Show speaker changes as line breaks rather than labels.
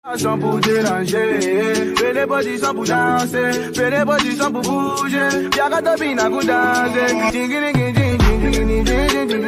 Sans pour déranger, fais les positions pour danser, fais les positions pour bouger. Y'a qu'à t'obiner à danser.